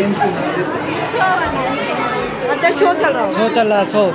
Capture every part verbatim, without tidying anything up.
अच्छा शो चल रहा है शो चल रहा है शो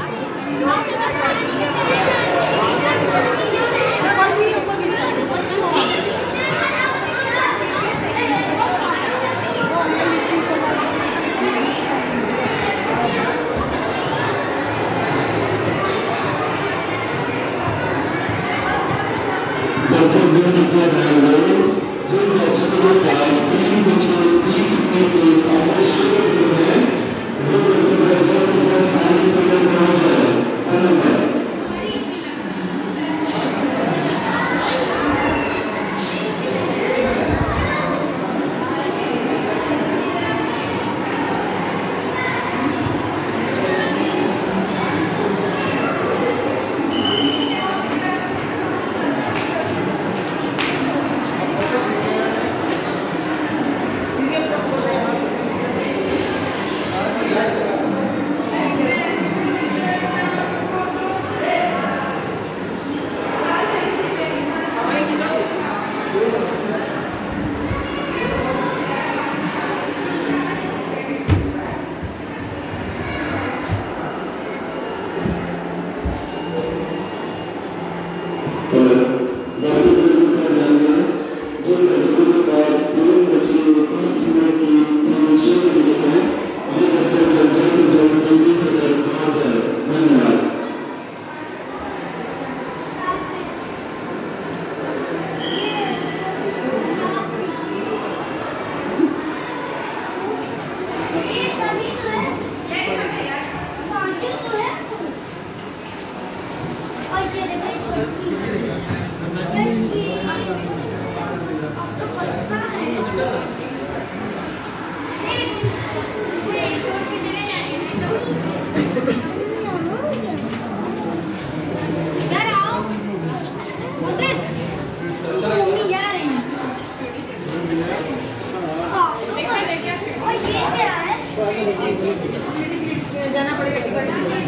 जाना पड़ेगा टिकट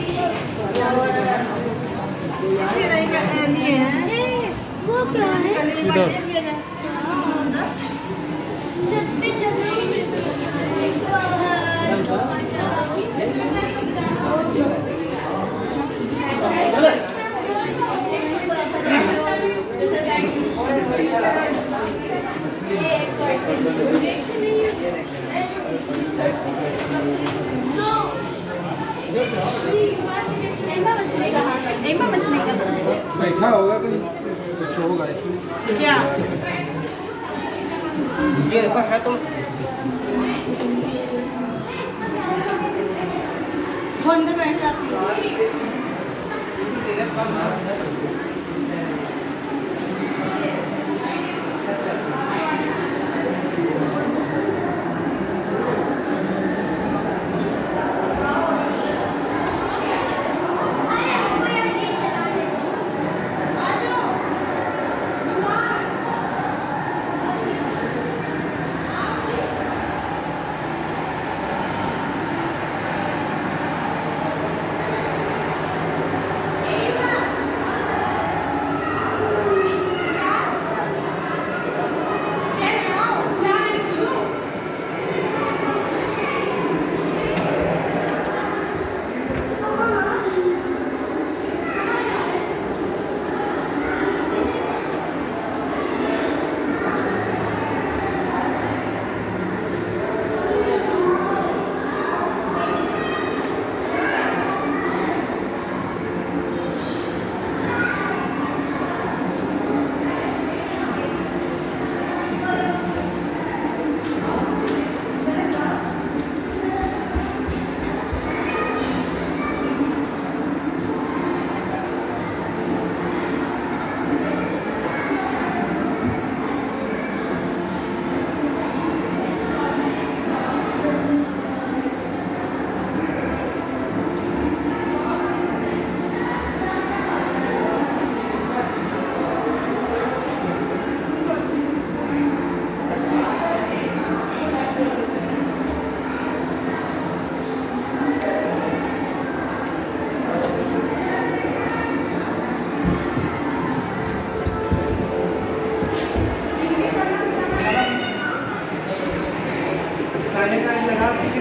इसलिए नहीं है वो क्या है बैठा होगा कहीं कुछ होगा इसमें क्या ये है तो अंदर बैठ जाती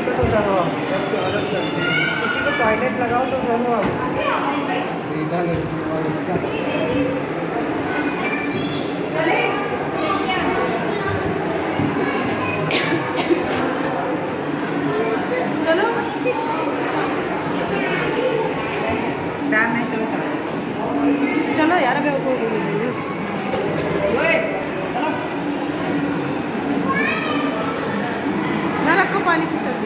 दिक्कत होता है आप किसी को टॉयलेट लगाओ तो चलो आप सीधा चलो नहीं चलो चलो यार अबे तो ना रखो पानी की सर्दी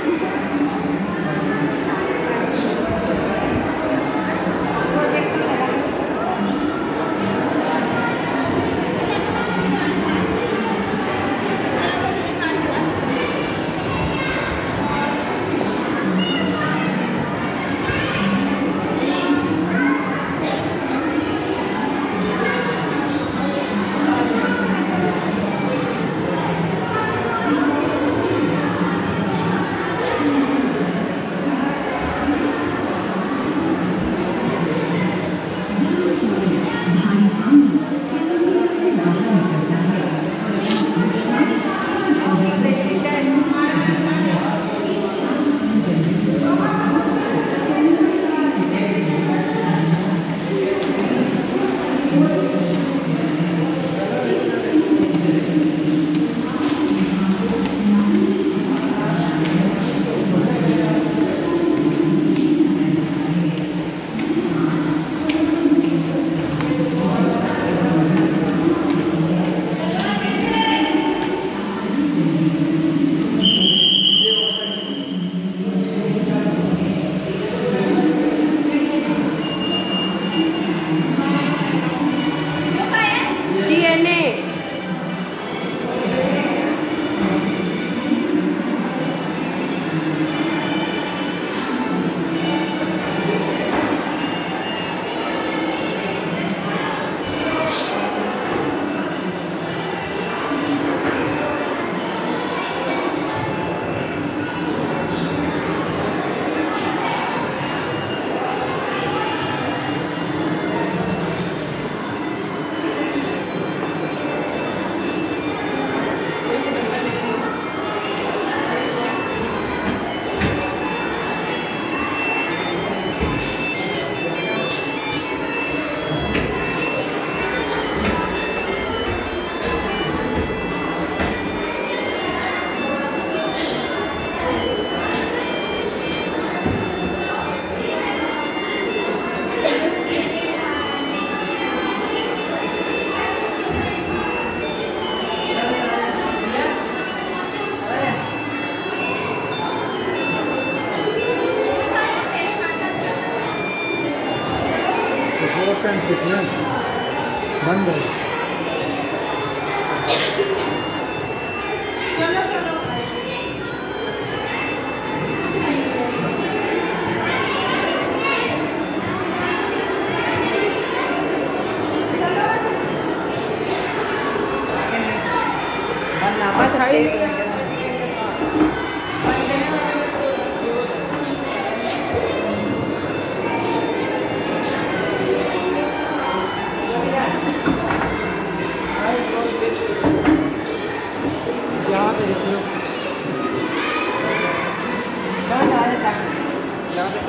एंड फिटनेस बंद है। चलो चलो अच्छा ही यहाँ पे देखिए यहाँ पे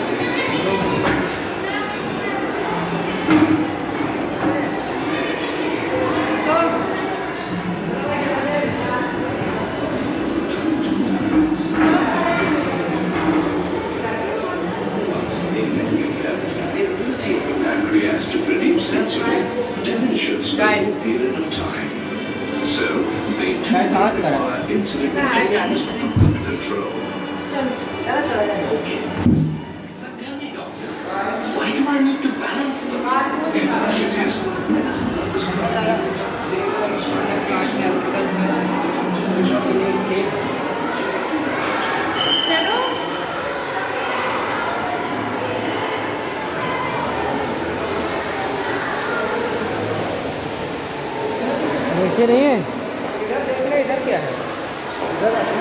pancreas to produce insulin diminishes over a period of time. So, they do require insulin injections under control. Why do I need to balance them? Because it is medicine prescribed. ऐसे नहीं है इधर देख रहे इधर क्या है इधर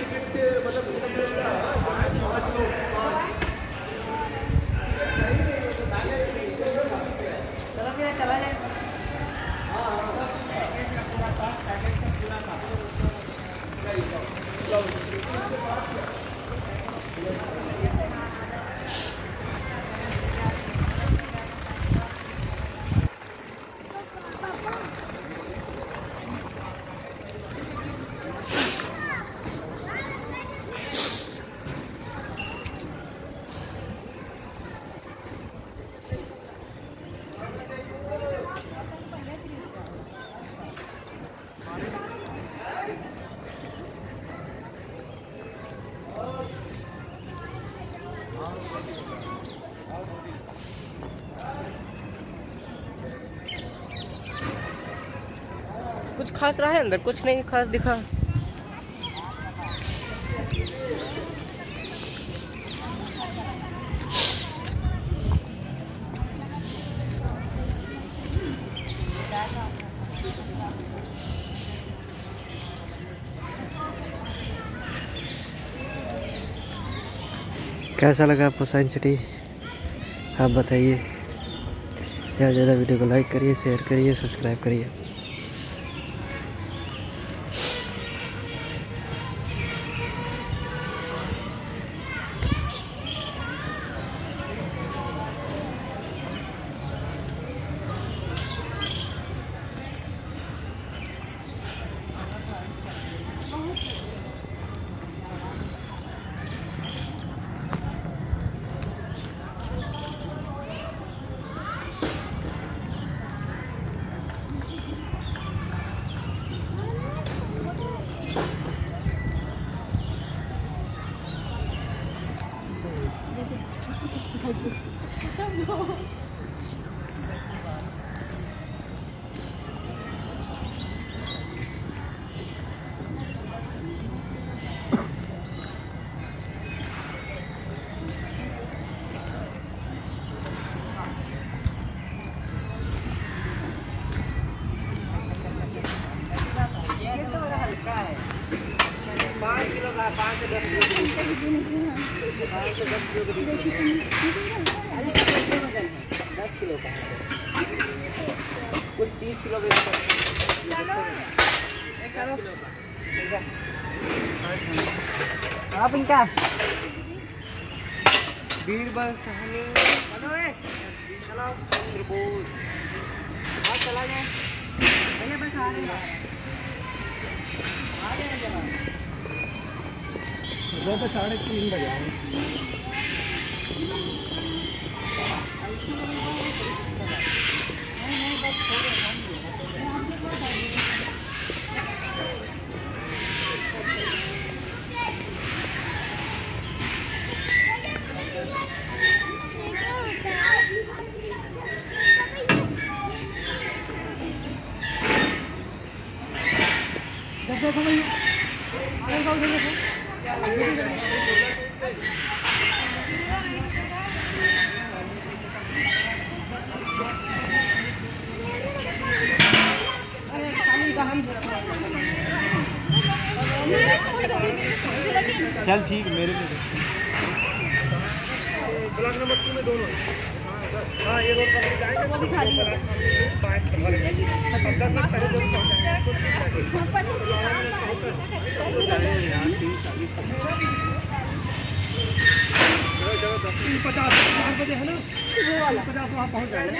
कुछ खास रहा है अंदर? कुछ नहीं खास दिखा। कैसा लगा आपको साइंस सिटी? आप बताइए। ज़्यादा से ज़्यादा वीडियो को लाइक करिए, शेयर करिए, सब्सक्राइब करिए। पाँच किलो का पाँच से दस दस किलो का कुछ तीस किलो का आप इनका बीरबल सहनी चलो त्रिभुज और चला जाए भैया बस आ रहे हैं आ गए जनाब तो साढ़े तीन बजे आए चल ठीक मेरे में ब्लॉक नंबर टू में दोनों हाँ ये रोड पकड़ जाएंगे वो दिखा दी पचास चार बजे है ना पचास वहाँ पहुँच जाएगा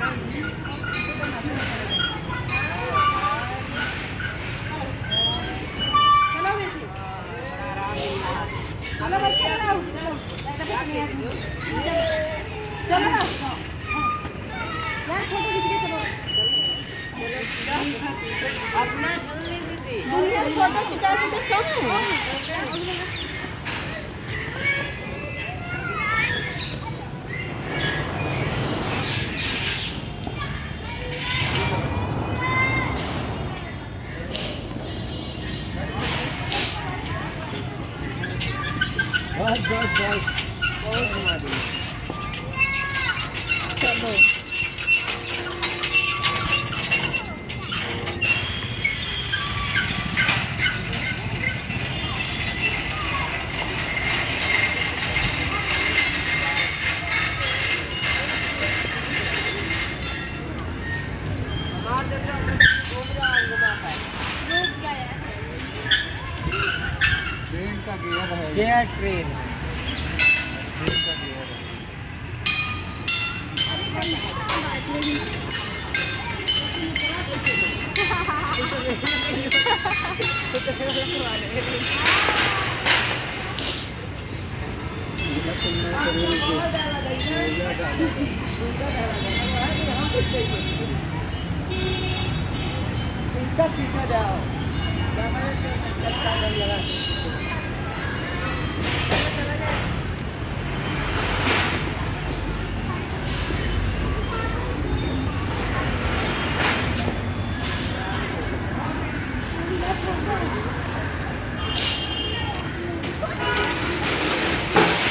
चलो बच्चे चलो चलो ना यार फोटो खींच के चलो अपना दीदी फोटो खिंचा के देखो बस बस बस बहुत घुमा दी चलो मार देते हैं घूम जाओ घुमा है रुक गया यार ट्रेन का गियर है गियर ट्रेन है ट्रेन का गियर है सीधा जाओ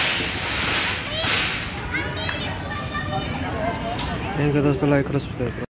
थैंक यू दोस्तों, लाइक करो सब्सक्राइब करो।